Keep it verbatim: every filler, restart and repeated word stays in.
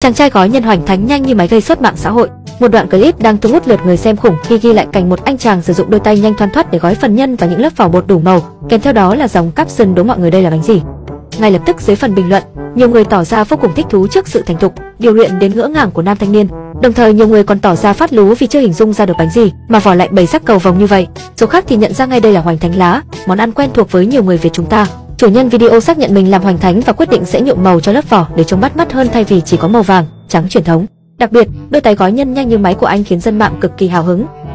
Chàng trai gói nhân hoành thánh nhanh như máy gây sốt mạng xã hội. Một đoạn clip đang thu hút lượt người xem khủng khi ghi lại cảnh một anh chàng sử dụng đôi tay nhanh thoăn thoắt để gói phần nhân và những lớp vỏ bột đủ màu, kèm theo đó là dòng caption đố mọi người đây là bánh gì. Ngay lập tức dưới phần bình luận, nhiều người tỏ ra vô cùng thích thú trước sự thành thục, điều luyện đến ngỡ ngàng của nam thanh niên. Đồng thời nhiều người còn tỏ ra phát lú vì chưa hình dung ra được bánh gì mà vỏ lại bày sắc cầu vồng như vậy. Số khác thì nhận ra ngay đây là hoành thánh lá, món ăn quen thuộc với nhiều người Việt chúng ta. Chủ nhân video xác nhận mình làm hoành thánh và quyết định sẽ nhuộm màu cho lớp vỏ để trông bắt mắt hơn thay vì chỉ có màu vàng, trắng truyền thống. Đặc biệt, đôi tay gói nhân nhanh như máy của anh khiến dân mạng cực kỳ hào hứng.